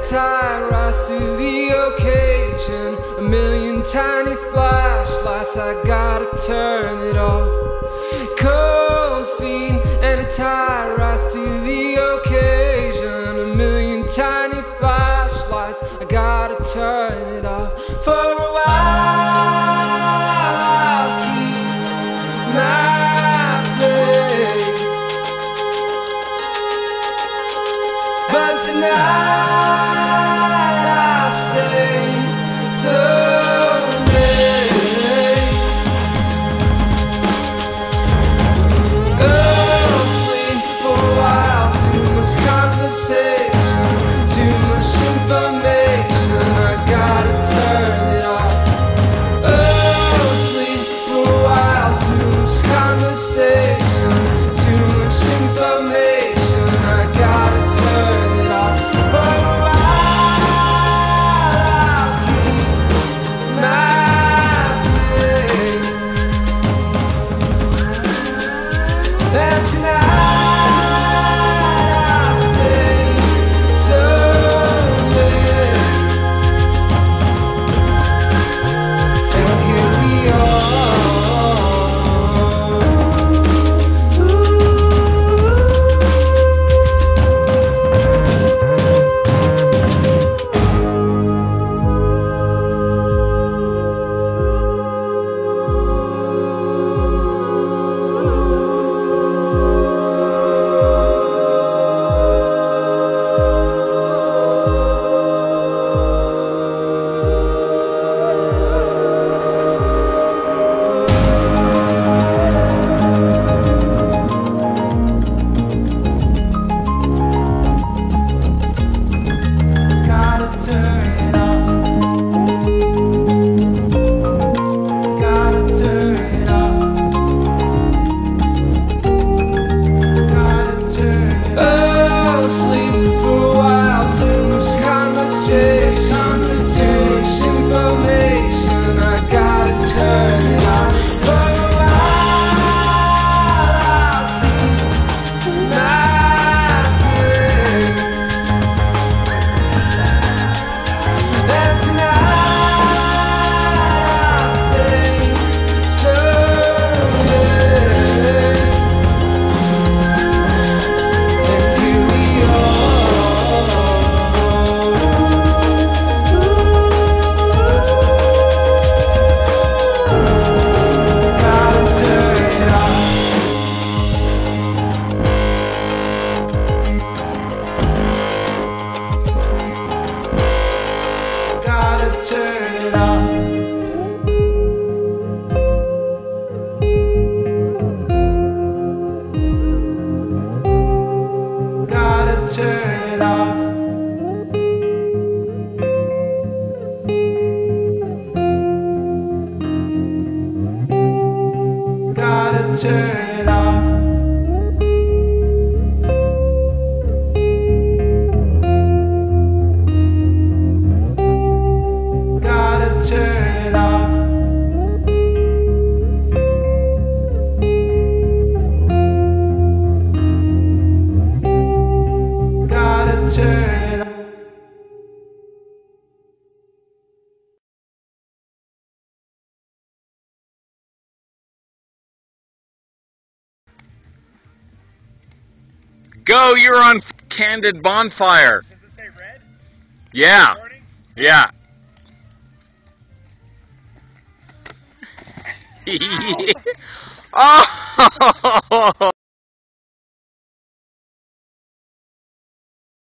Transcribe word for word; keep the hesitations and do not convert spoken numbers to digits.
tide, rise to the occasion. A million tiny flashlights, I gotta turn it off. Cold feet and a tide, rise to the occasion. A million tiny flashlights, I gotta turn it off. For a while I'll keep my place, but tonight I'll stay so late. Oh, sleep for a while, too much conversation, too much information, I gotta turn it off. Oh, sleep for a while, too much conversation, too much information, I gotta turn it off. For a while I'll keep my place, and tonight I'll stay so late. And here we turn it off. Gotta turn it off. Gotta turn it off. Turn it off. Gotta turn it off. Go, you're on Candid Bonfire. Does it say red? Yeah. Recording? Yeah. Oh!